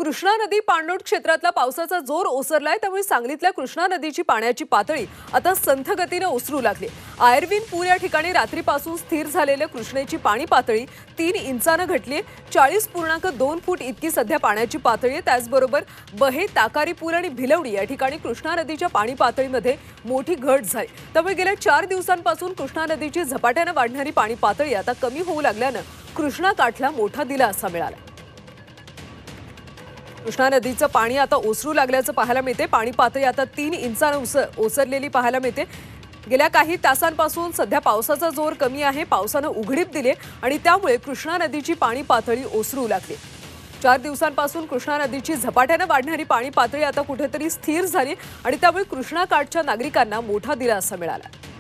कृष्णा नदी पाणलोट क्षेत्रातला पावसाचा जोर ओसरलाय, त्यामुळे सांगलीतल्या कृष्णा नदीची पाण्याची पातळी आता संथ गतीने ओसरू लागली। आयर्विन पूल या ठिकाणी रात्रीपासून स्थिर झालेल्या कृष्णेची पाणी पातळी 3 इंचाने घटली। 40.2 फूट इतकी सध्या पाण्याची पातळी आहे। त्याचबरोबर बहे, ताकारी पूल आणि भिलवडी या ठिकाणी कृष्णा नदीच्या पाणी पातळीमध्ये मोठी घट झाली। त्यामुळे गेल्या 4 दिवसांपासून कृष्णा नदीची झपाट्याने वाढणारी पाणी पातळी आता कमी होऊ लागल्याने कृष्णा काठला मोठा दिलासा मिळाला। कृष्णा नदीचं पाणी आता ओसरू लागल्याचं पाहायला मिळते। पाणी पातळी आता 3 इंचाने ओसरलेली पाहायला मिळते। गेल्या काही तासांपासून सध्या पावसाचा जोर कमी आहे। पावसाने उघडीप दिली आणि त्यामुळे कृष्णा नदीची पाणी पातळी ओसरू लागली। 4 दिवसांपासून कृष्णा नदीची झपाट्याने वाढणारी पाणी पातळी आता कुठेतरी स्थिर झाली आणि त्यामुळे कृष्णा काठच्या नागरिकांना मोठा दिलासा मिळाला।